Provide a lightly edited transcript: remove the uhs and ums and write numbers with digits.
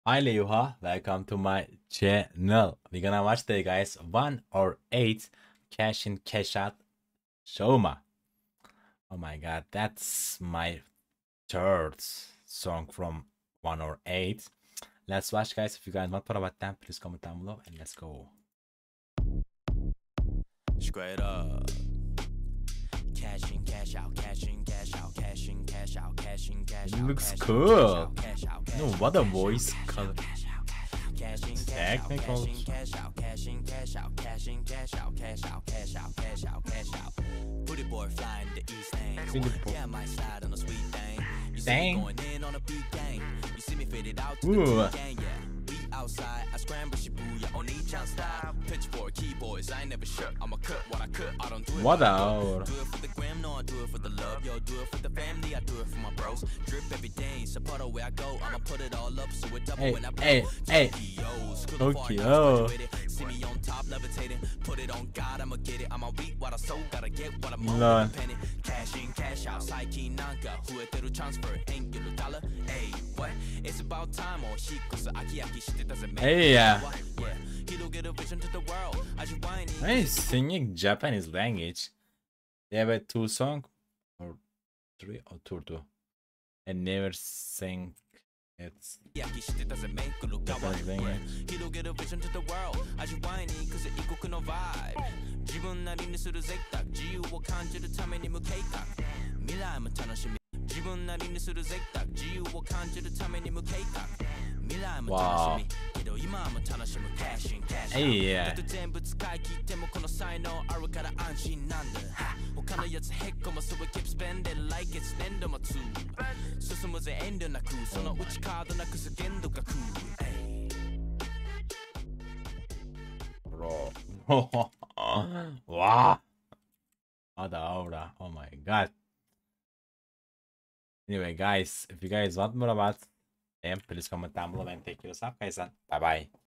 Hi Leuha, welcome to my channel. We're gonna watch today, guys, 1 or 8 cash in cash out SOUMA. Oh my god, that's my third song from 1 or 8. Let's watch, guys. If you guys want to know about them, please comment down below and let's go. Straight up. Cash in, cash out, cash in, cash out, cash in, cash out, cash in, cash out. It looks cool. No, what a voice color. Technical. Pretty boy flying the east lane. Yeah, my slide on a sweet thing. You see me going in on a beat gang. You see me faded out to the gang, yeah. We outside, I scramble Shibuya on each style. Pitchfork keyboards, I never shut. I'ma cut what I cut. I don't do it. What Do a it for the gram, no, I do it for the love. Yo, do it for the family, I do it for my bros. Drip every day, support where I go. I'ma put it all up so it double when I blow. Tokyo. See me on top levitating. Put it on God, I'ma get it. I'm a weak what I sold, gotta get what I'm on. Cash in, cash out, psyche nanka. Who it to transfer, ain't you dollar? Hey, what? It's about time or she cause aki shit doesn't make. Hey, yeah. He don't get a vision to the world. I just whining. Hey, singing Japanese language. They have a 2 song or 3 or 2. I never sing it's Japanese language. He don't get a vision to the world. I just whining cause it equal no vibe. 自分なりにする絶対自由を感じるために無計画未来も楽しみ自分なりにする絶対自由を感じるために無計画未来も楽しみけど今も楽しむキャッシュインキャッシュアウト全部使い切ってもこの才能あるから安心なんだ他のやつへっこもすぐ keep spending like it's 年度末進むぜ遠慮なくそのうちカードなくす限度が来る Bro. Wow. What aura. Oh my god. Anyway, guys, if you guys want more about them, please comment down below and take care of yourself, guys. Bye bye.